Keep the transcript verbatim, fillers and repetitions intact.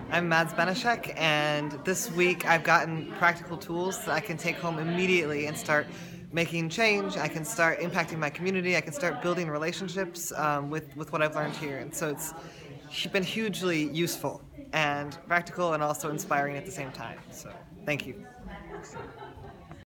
I'm Mads Benešek, and this week I've gotten practical tools that I can take home immediately and start making change. I can start impacting my community. I can start building relationships um, with, with what I've learned here. And so it's been hugely useful and practical and also inspiring at the same time. So thank you.